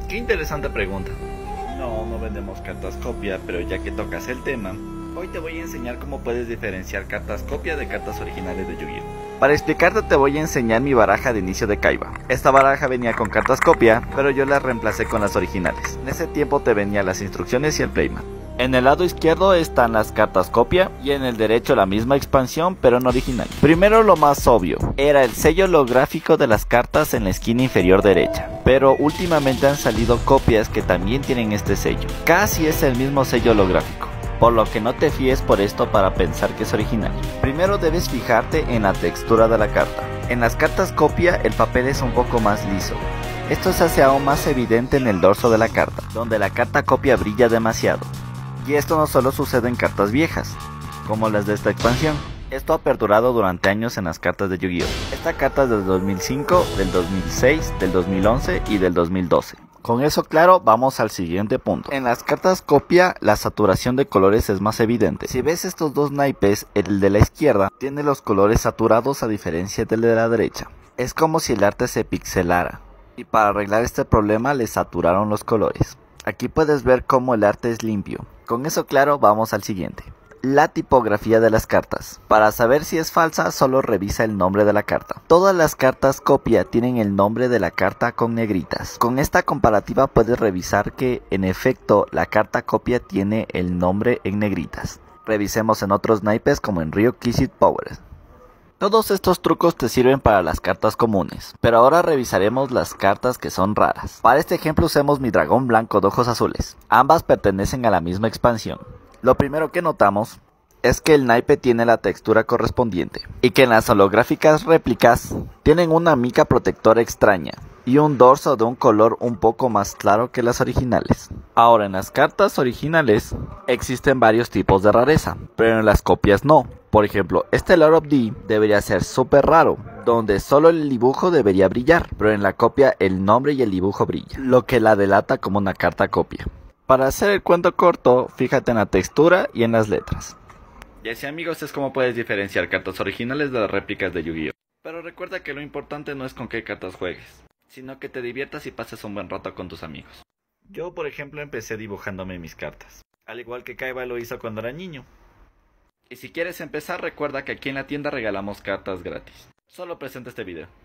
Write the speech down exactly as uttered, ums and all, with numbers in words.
Qué interesante pregunta. No, no vendemos cartas copia, pero ya que tocas el tema, hoy te voy a enseñar cómo puedes diferenciar cartas copia de cartas originales de Yu-Gi-Oh! Para explicarte te voy a enseñar mi baraja de inicio de Kaiba. Esta baraja venía con cartas copia, pero yo las reemplacé con las originales. En ese tiempo te venían las instrucciones y el playmat. En el lado izquierdo están las cartas copia y en el derecho la misma expansión pero no original. Primero, lo más obvio, era el sello holográfico de las cartas en la esquina inferior derecha, pero últimamente han salido copias que también tienen este sello. Casi es el mismo sello holográfico, por lo que no te fíes por esto para pensar que es original. Primero debes fijarte en la textura de la carta. En las cartas copia el papel es un poco más liso. Esto se hace aún más evidente en el dorso de la carta, donde la carta copia brilla demasiado. Y esto no solo sucede en cartas viejas, como las de esta expansión. Esto ha perdurado durante años en las cartas de Yu-Gi-Oh! Esta carta es del dos mil cinco, del dos mil seis, del dos mil once y del dos mil doce. Con eso claro, vamos al siguiente punto. En las cartas copia, la saturación de colores es más evidente. Si ves estos dos naipes, el de la izquierda tiene los colores saturados a diferencia del de la derecha. Es como si el arte se pixelara. Y para arreglar este problema le saturaron los colores. Aquí puedes ver cómo el arte es limpio. Con eso claro, vamos al siguiente. La tipografía de las cartas. Para saber si es falsa, solo revisa el nombre de la carta. Todas las cartas copia tienen el nombre de la carta con negritas. Con esta comparativa puedes revisar que, en efecto, la carta copia tiene el nombre en negritas. Revisemos en otros naipes como en Ryo Kissed Power. Todos estos trucos te sirven para las cartas comunes, pero ahora revisaremos las cartas que son raras. Para este ejemplo usemos mi dragón blanco de ojos azules. Ambas pertenecen a la misma expansión. Lo primero que notamos es que el naipe tiene la textura correspondiente, y que en las holográficas réplicas tienen una mica protectora extraña, y un dorso de un color un poco más claro que las originales. Ahora, en las cartas originales existen varios tipos de rareza, pero en las copias no. Por ejemplo, este Lord of D debería ser súper raro, donde solo el dibujo debería brillar, pero en la copia el nombre y el dibujo brillan, lo que la delata como una carta copia. Para hacer el cuento corto, fíjate en la textura y en las letras. Y así, amigos, es como puedes diferenciar cartas originales de las réplicas de Yu-Gi-Oh! Pero recuerda que lo importante no es con qué cartas juegues, sino que te diviertas y pases un buen rato con tus amigos. Yo, por ejemplo, empecé dibujándome mis cartas, al igual que Kaiba lo hizo cuando era niño. Y si quieres empezar, recuerda que aquí en la tienda regalamos cartas gratis. Solo presenta este video.